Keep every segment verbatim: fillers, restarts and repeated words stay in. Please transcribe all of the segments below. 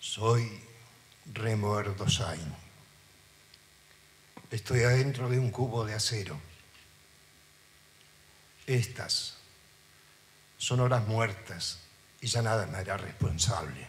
Soy Remo Erdosain. Estoy adentro de un cubo de acero. Estas son horas muertas y ya nada me hará responsable.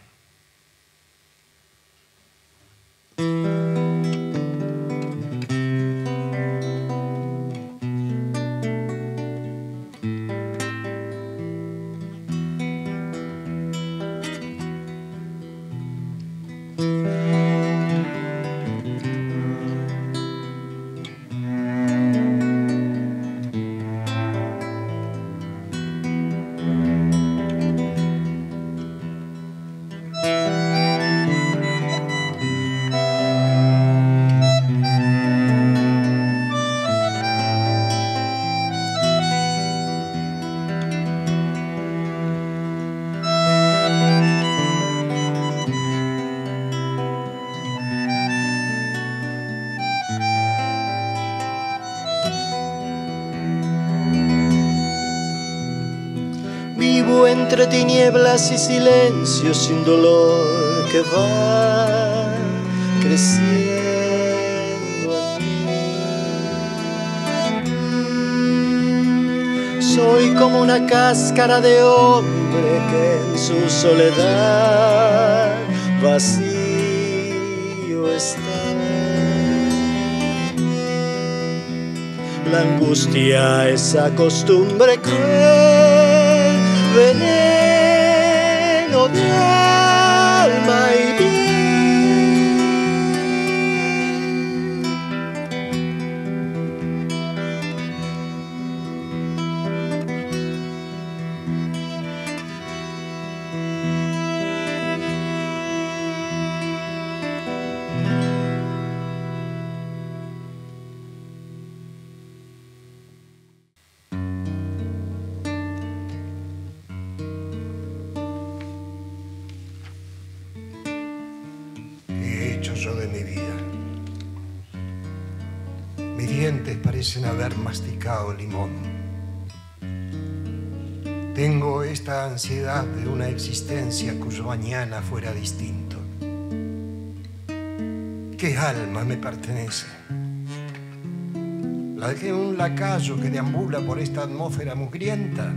Vivo entre tinieblas y silencio sin dolor que va creciendo en mí. Soy como una cáscara de hombre que en su soledad vacío está. La angustia, esa costumbre cruel, veneno de alma y vida. Yo de mi vida. Mis dientes parecen haber masticado limón. Tengo esta ansiedad de una existencia cuyo mañana fuera distinto. ¿Qué alma me pertenece? ¿La de un lacayo que deambula por esta atmósfera mugrienta?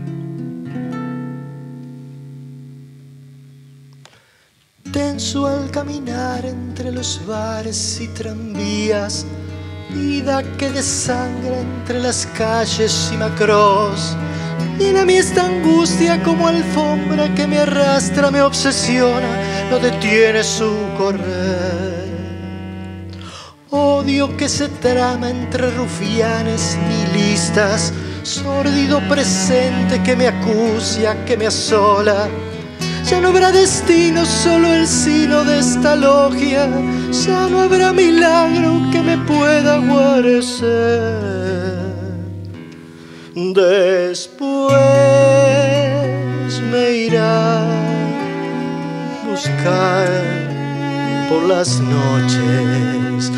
Tenso al caminar entre los bares y tranvías, vida que desangra entre las calles y macros. Y a mí esta angustia como alfombra que me arrastra, me obsesiona, no detiene su correr. Odio que se trama entre rufianes nihilistas, sórdido presente que me acucia, que me asola. Ya no habrá destino, solo el sino de esta logia. Ya no habrá milagro que me pueda guarecer. Después me irá a buscar por las noches,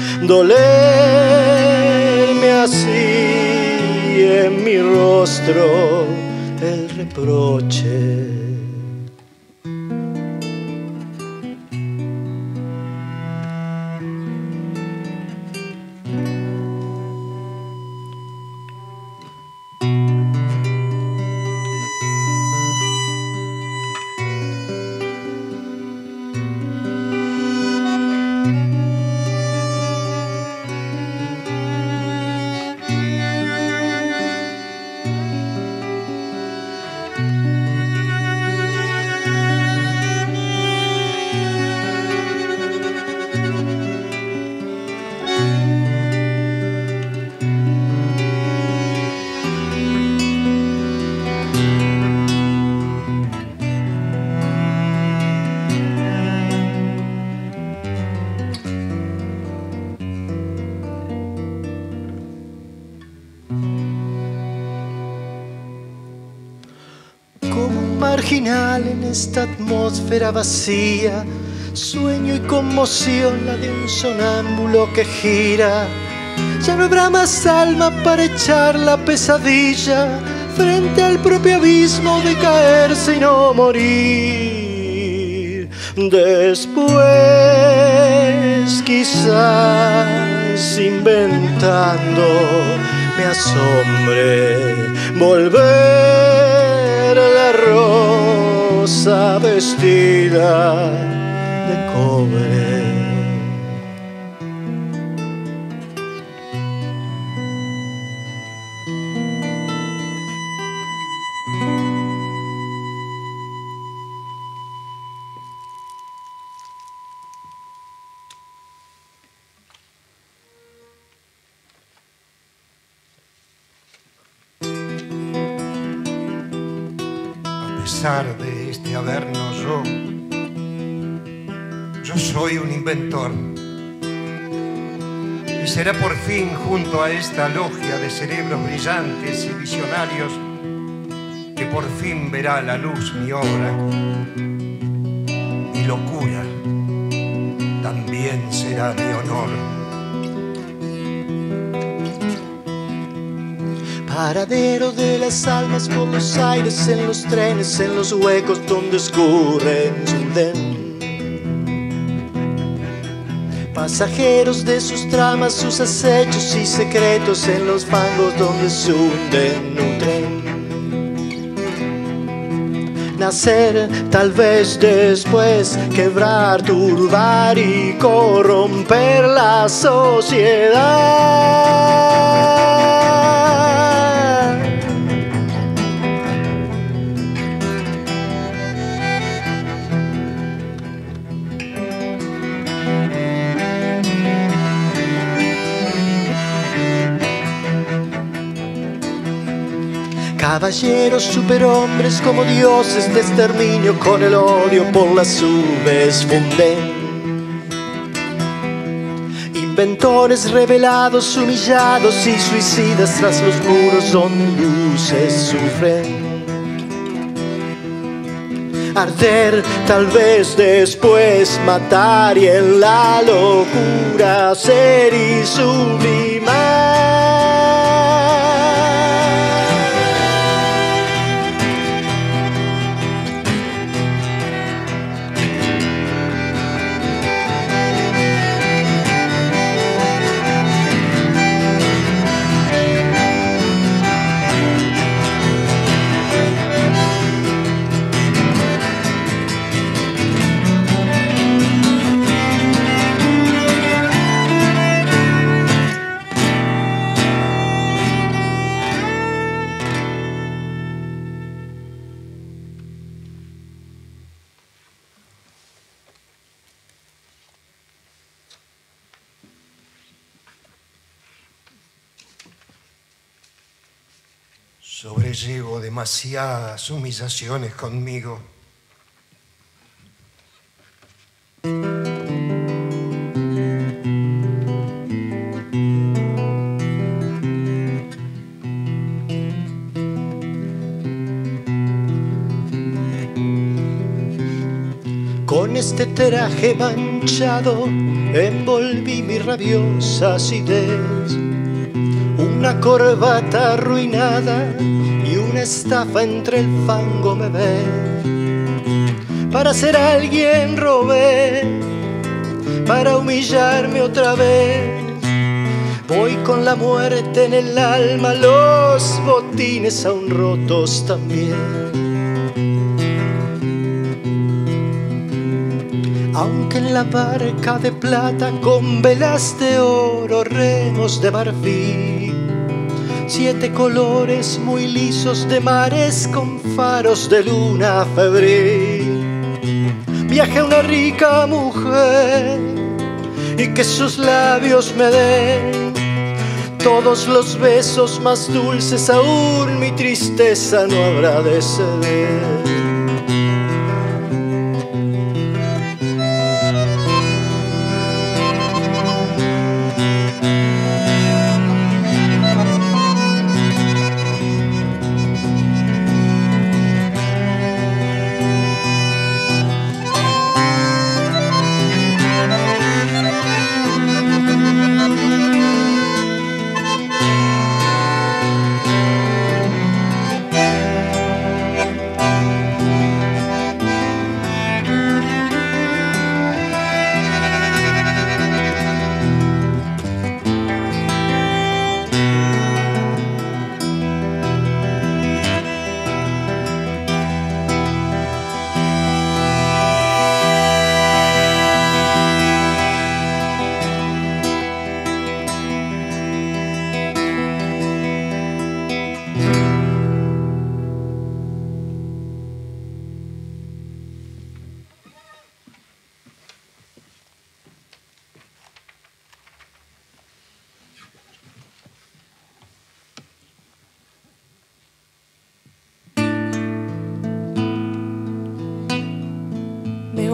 dolerme así en mi rostro el reproche. Marginal en esta atmósfera vacía, sueño y conmoción la de un sonámbulo que gira. Ya no habrá más alma para echar la pesadilla frente al propio abismo de caerse y no morir. Después, quizás inventando, me asombre volver a la rosa vestida de cobre. A pesar de este averno, yo, yo soy un inventor. Y será por fin junto a esta logia de cerebros brillantes y visionarios que por fin verá a la luz mi obra. Mi locura también será mi honor. Paradero de las almas por los aires, en los trenes, en los huecos donde escurren su den. Pasajeros de sus tramas, sus acechos y secretos, en los fangos donde se hunden un tren. Nacer, tal vez después, quebrar, turbar y corromper la sociedad. Caballeros superhombres como dioses de exterminio, con el odio por las ubes funden. Inventores revelados, humillados y suicidas tras los muros donde luces sufren. Arder, tal vez después matar y en la locura ser y sublimar. Sobrellevo demasiadas humillaciones conmigo. Con este traje manchado envolví mi rabiosa acidez. Una corbata arruinada y una estafa entre el fango me ve. Para ser alguien robé, para humillarme otra vez. Voy con la muerte en el alma, los botines aún rotos también. Aunque en la barca de plata con velas de oro, remos de marfil, siete colores muy lisos de mares con faros de luna febril, viaje a una rica mujer y que sus labios me den todos los besos más dulces, aún mi tristeza no habrá de ceder.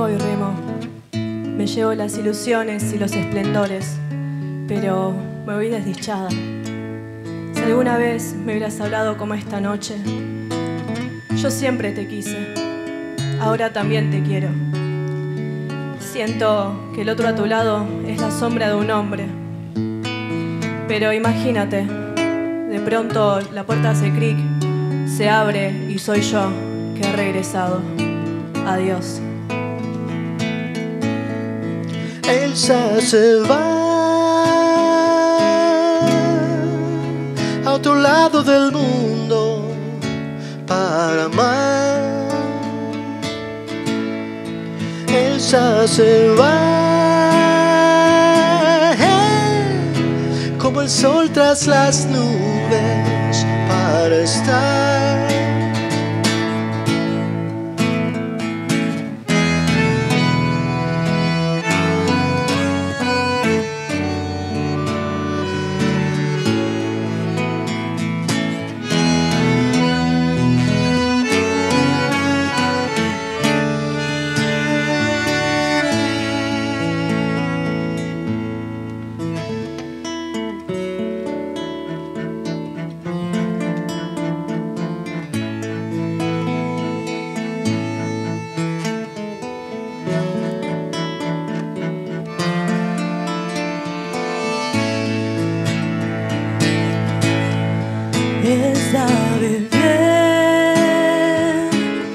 voy, Remo. Me llevo las ilusiones y los esplendores, pero me voy desdichada. Si alguna vez me hubieras hablado como esta noche, yo siempre te quise, ahora también te quiero. Siento que el otro a tu lado es la sombra de un hombre, pero imagínate, de pronto la puerta hace clic, se abre y soy yo que he regresado. Adiós. Elsa se va a otro lado del mundo para amar. Elsa se va eh, como el sol tras las nubes para estar. Sabe bien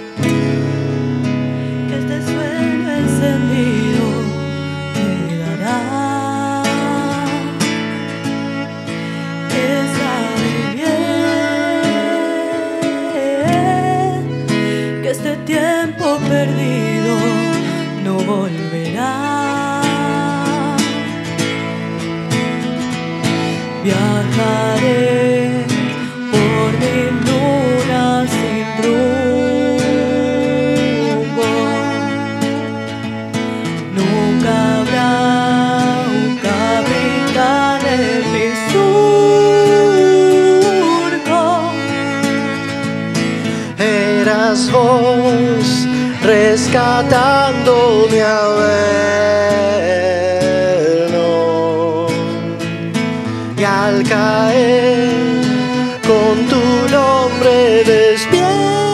que este sueño encendido quedará. Que sabe bien que este tiempo perdido no volverá. Viajaré por mi luna sin rumbo. Nunca habrá un capitán en mi surco. Eras vos rescatándome a verlo, y al caer con tu nombre despierto.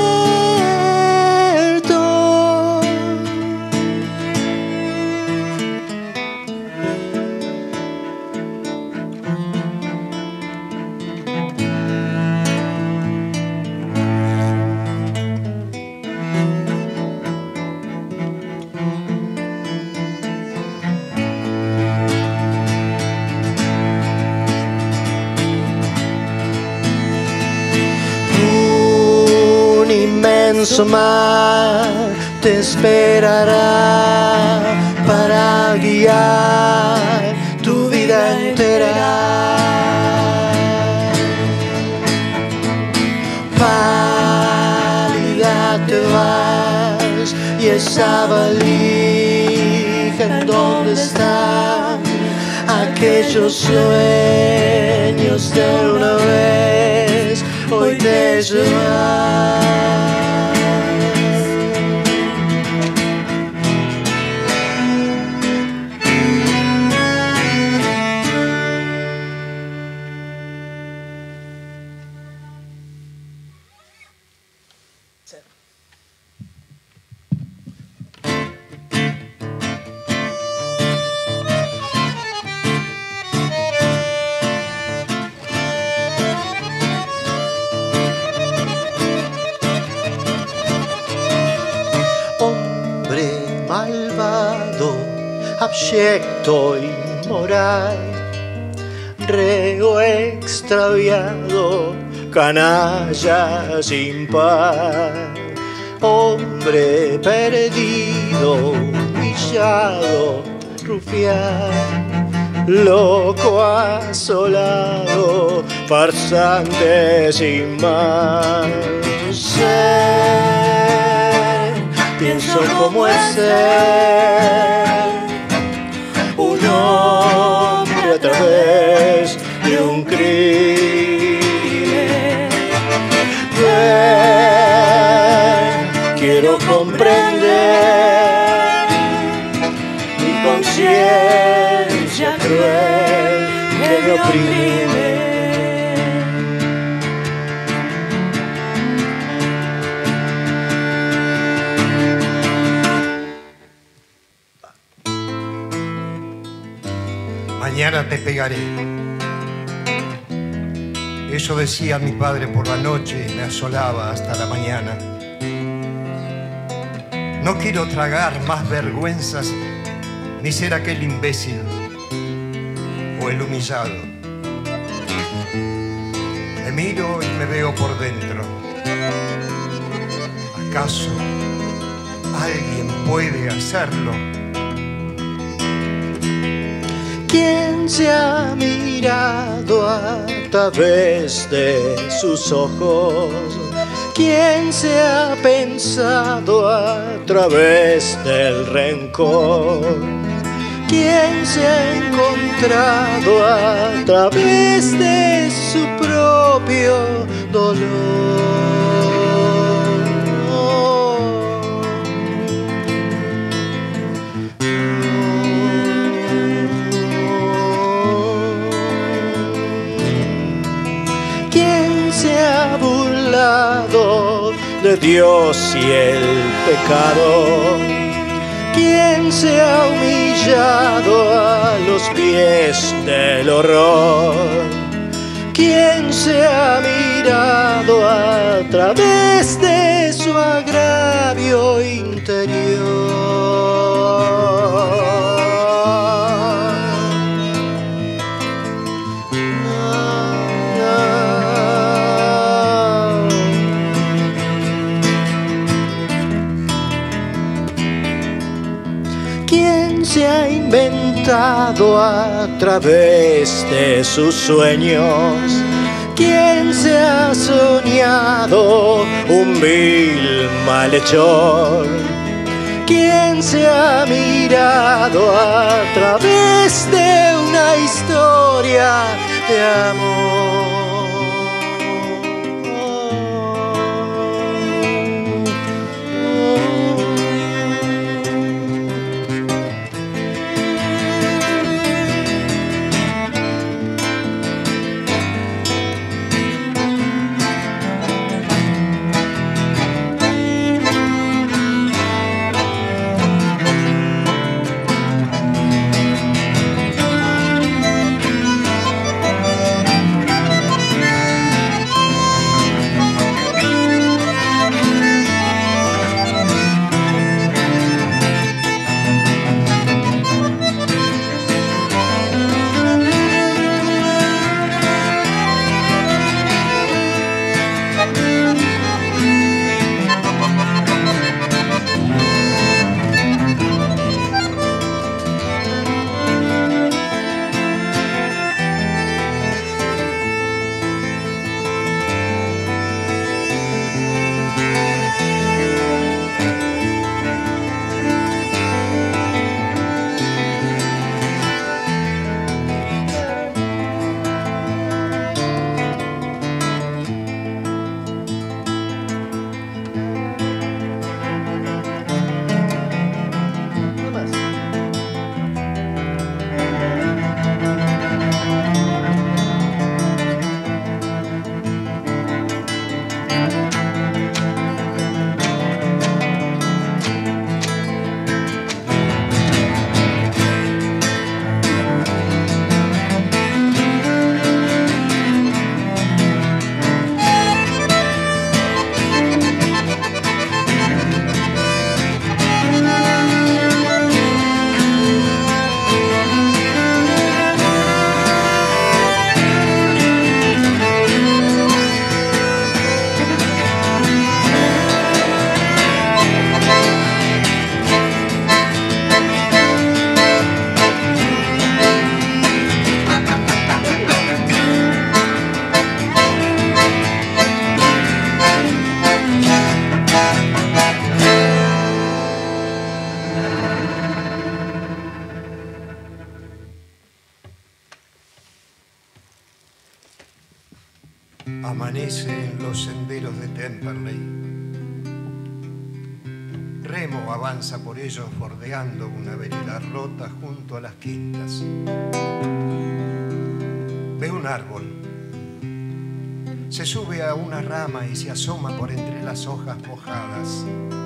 Un inmenso mar te esperará para guiar tu vida entera. Pálida te vas, y esa valija en donde están aquellos sueños de una vez, hoy te llevas. Malvado, abyecto, inmoral, reo extraviado, canalla sin par, hombre perdido, humillado, rufián, loco asolado, farsante sin más. Pienso cómo es ser un hombre a través de un crimen. Ven, quiero comprender me oprime. Mañana te pegaré. Eso decía mi padre por la noche y me asolaba hasta la mañana. No quiero tragar más vergüenzas ni ser aquel imbécil o el humillado. Me miro y me veo por dentro. ¿Acaso alguien puede hacerlo? ¿Quién se ha mirado a través de sus ojos? ¿Quién se ha pensado a través del rencor? ¿Quién se ha encontrado a través de su propio dolor? De Dios y el pecado, ¿quién se ha humillado a los pies del horror? ¿Quién se ha mirado a través de su agravio interior? Se ha inventado a través de sus sueños. ¿Quién se ha soñado un vil malhechor? ¿Quién se ha mirado a través de una historia de amor? Amanece en los senderos de Temperley. Remo avanza por ellos bordeando una vereda rota junto a las quintas. árbol. Se sube a una rama y se asoma por entre las hojas mojadas.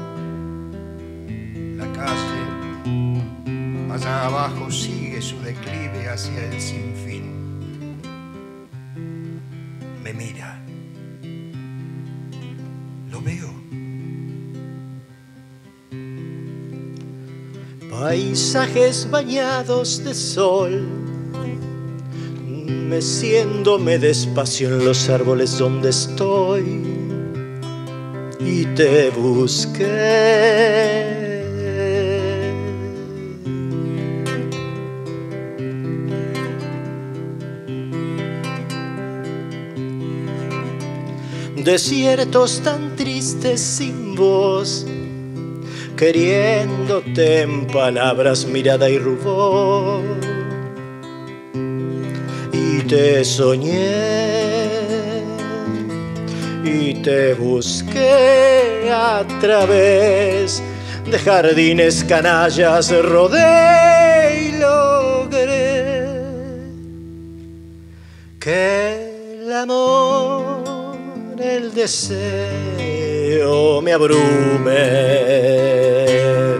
La calle, allá abajo, sigue su declive hacia el sinfín. Me mira. Lo veo. Paisajes bañados de sol, meciéndome despacio en los árboles donde estoy, y te busqué. Desiertos tan tristes sin voz, queriéndote en palabras, mirada y rubor. Y te soñé y te busqué a través de jardines canallas, rodé y logré que el amor, el deseo me abrume.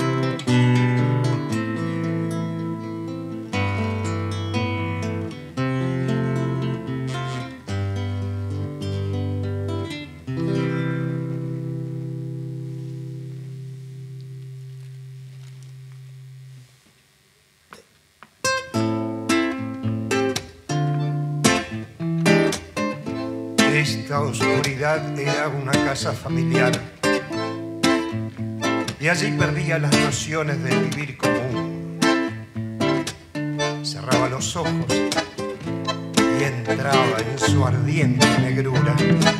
Esta oscuridad era una casa familiar y allí perdía las nociones del vivir común. Cerraba los ojos y entraba en su ardiente negrura.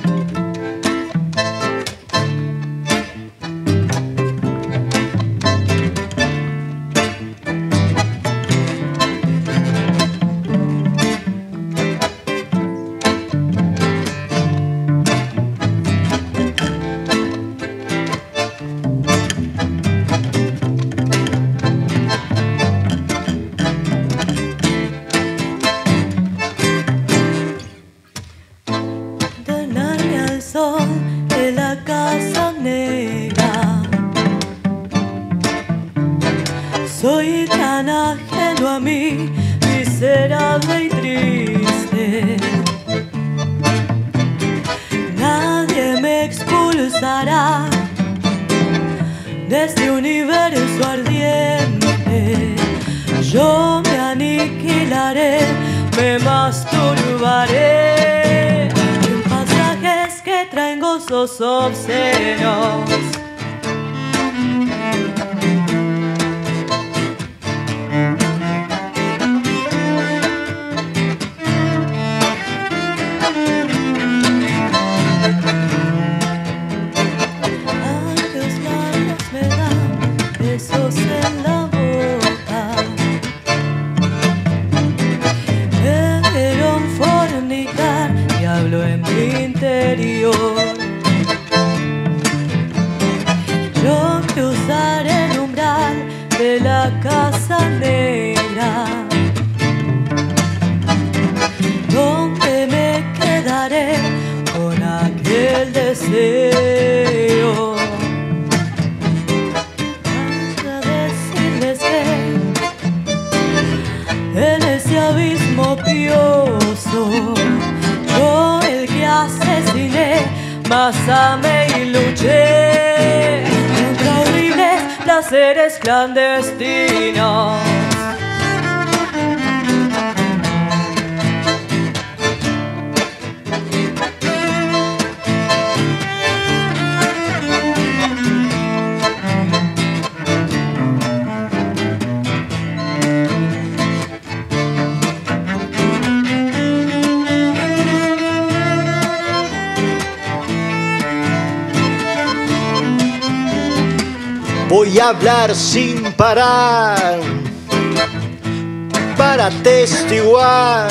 Soy tan ajeno a mí, miserable y triste. Nadie me expulsará de este universo ardiente. Yo me aniquilaré, me masturbaré en pasajes que traen gozos obscenos. En la boca me vieron fornicar y hablo en mi interior. Yo cruzaré el umbral de la casa negra, donde me quedaré con aquel deseo. En ese abismo pioso, yo el que asesiné, más amé y luché contra horribles placeres clandestinos. Voy a hablar sin parar para testiguar,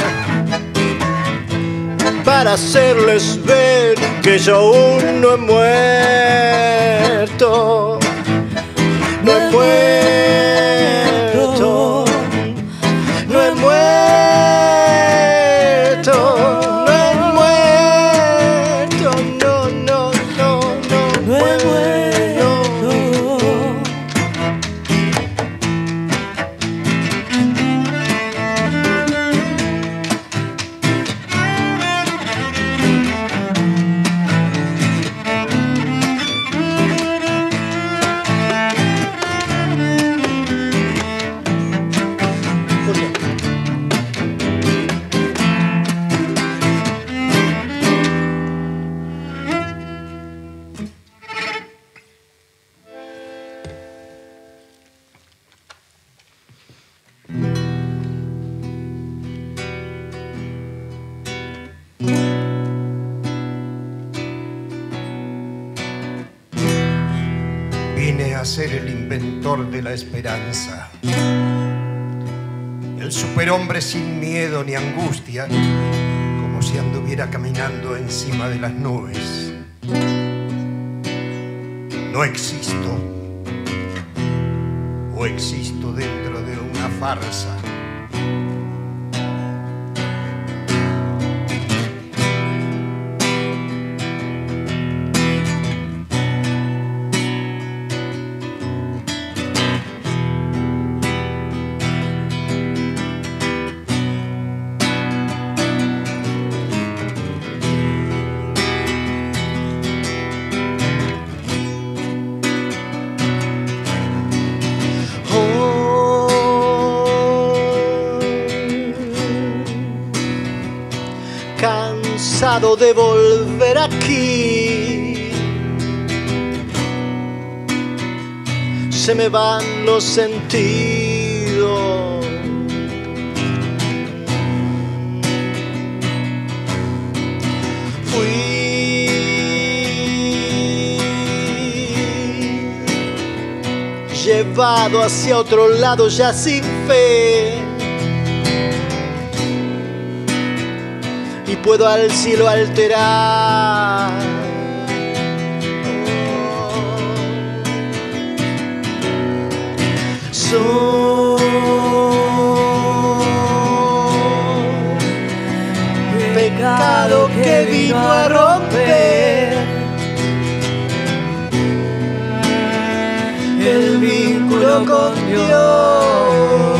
para hacerles ver que yo aún no he muerto. No he muerto, no he muerto. a ser el inventor de la esperanza. El superhombre sin miedo ni angustia, como si anduviera caminando encima de las nubes. No existo, o existo dentro de una farsa. Cansado de volver aquí, se me van los sentidos. Fui llevado hacia otro lado ya sin fe, y puedo al cielo alterar. Soy pecado que vino a romper el vínculo con Dios.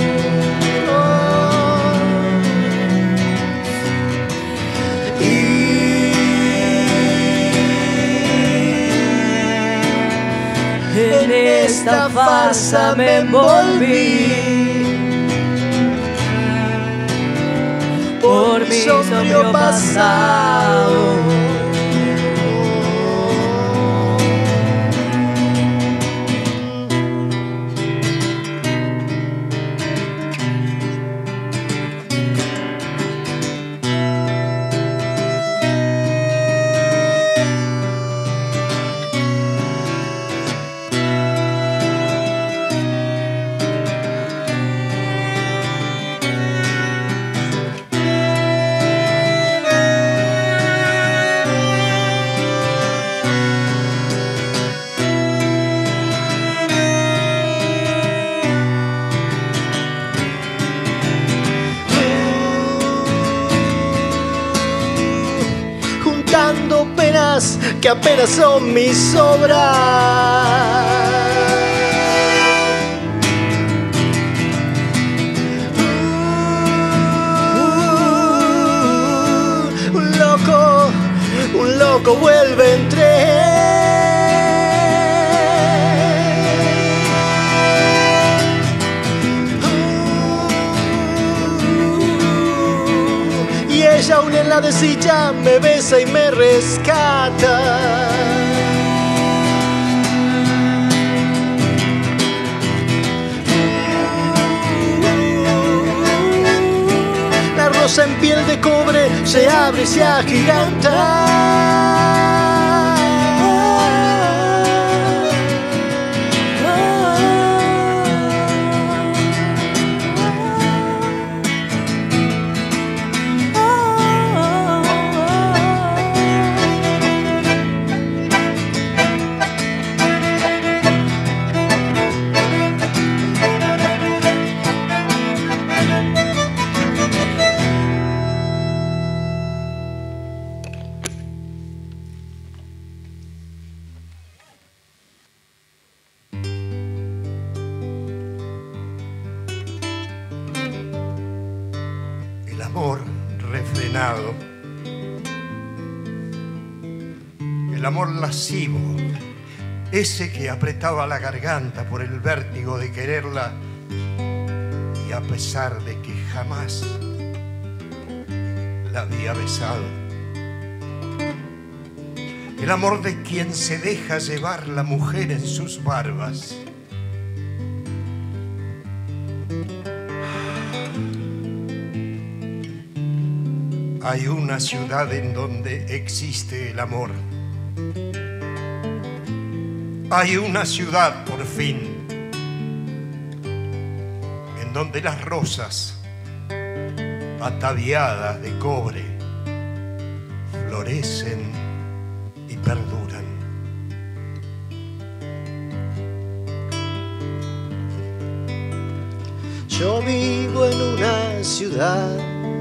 En esta farsa me envolví por mi sombrío pasado. Penas que apenas son mis obras. Uh, un loco, un loco vuelve entre ella aún en la desdicha me besa y me rescata. La rosa en piel de cobre se abre y se agiganta. El amor refrenado, el amor lascivo, ese que apretaba la garganta por el vértigo de quererla, y a pesar de que jamás la había besado. El amor de quien se deja llevar la mujer en sus barbas. Hay una ciudad en donde existe el amor, Hay una ciudad por fin en donde las rosas ataviadas de cobre florecen y perduran. Yo vivo en una ciudad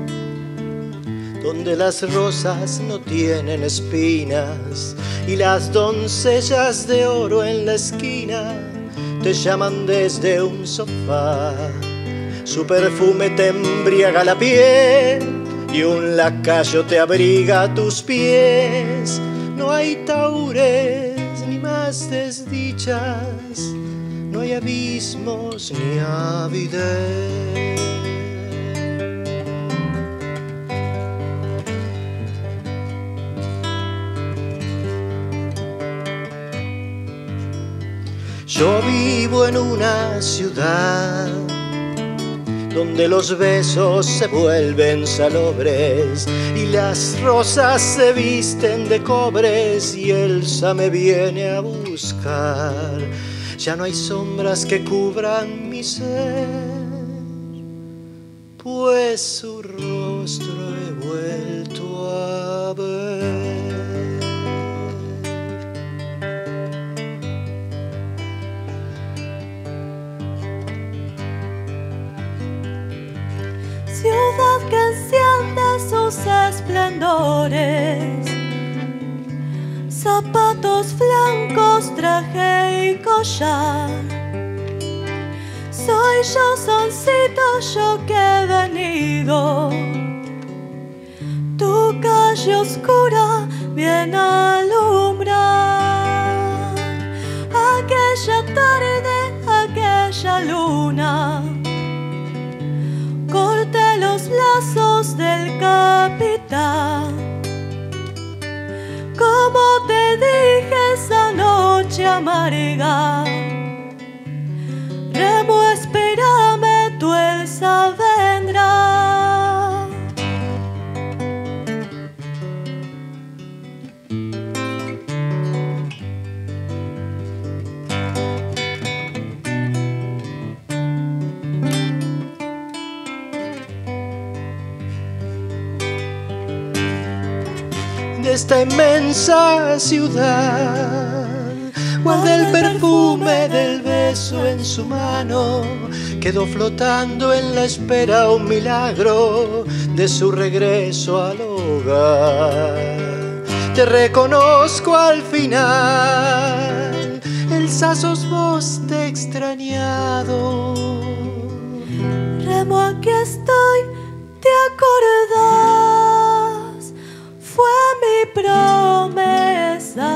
donde las rosas no tienen espinas y las doncellas de oro en la esquina te llaman desde un sofá. Su perfume te embriaga la piel y un lacayo te abriga tus pies. No hay taures ni más desdichas, no hay abismos ni avidez. Yo vivo en una ciudad donde los besos se vuelven salobres y las rosas se visten de cobres y Elsa me viene a buscar. Ya no hay sombras que cubran mi ser, pues su rostro he vuelto a ver. Ciudad que enciende sus esplendores, zapatos blancos, traje y collar. Soy yo, soncito, yo que he venido. Tu calle oscura viene a alumbrar. Aquella tarde, aquella luna, corté los lazos del capitán. Como te dije esa noche amarga, remo, espérame, tu Elsa vendrá. De esta inmensa ciudad guarda el perfume del beso en su mano. Quedó flotando en la espera un milagro de su regreso al hogar. Te reconozco al final, Elsa, sos vos, te he extrañado. Remo, aquí estoy, ¿te acordás? Fue mi promesa,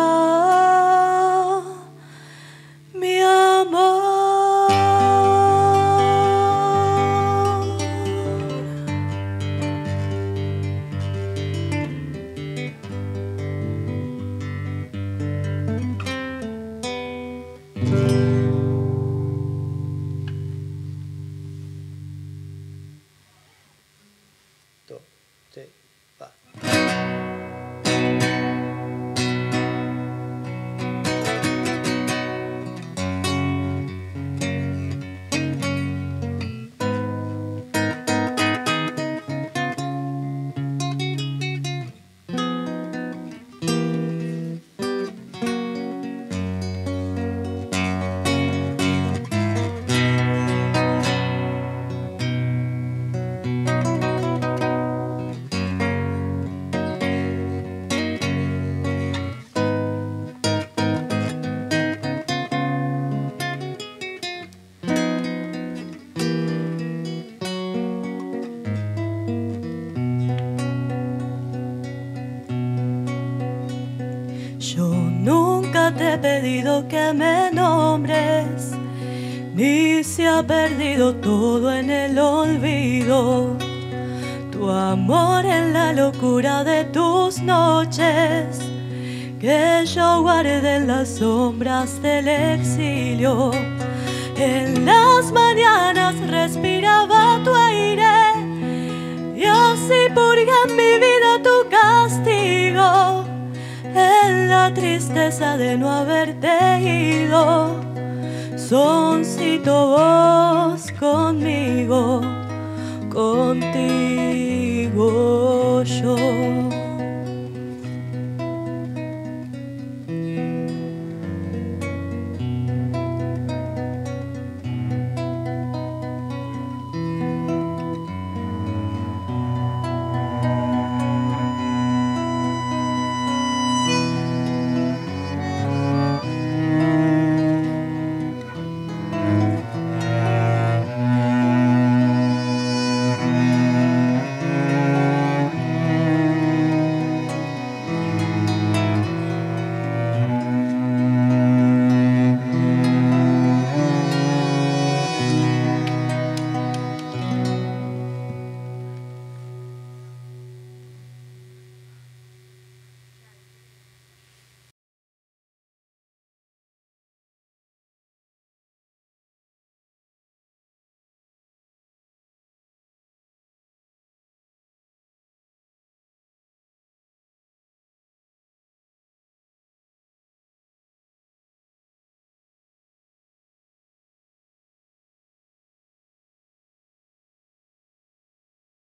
mi amor. Do, te, va. Yo nunca te he pedido que me nombres, ni se ha perdido todo en el olvido. Tu amor en la locura de tus noches, que yo guardé en las sombras del exilio. En las mañanas respiraba tu aire y así purgué en mi vida tu castigo. En la tristeza de no haberte ido. Soncito, vos conmigo, contigo yo.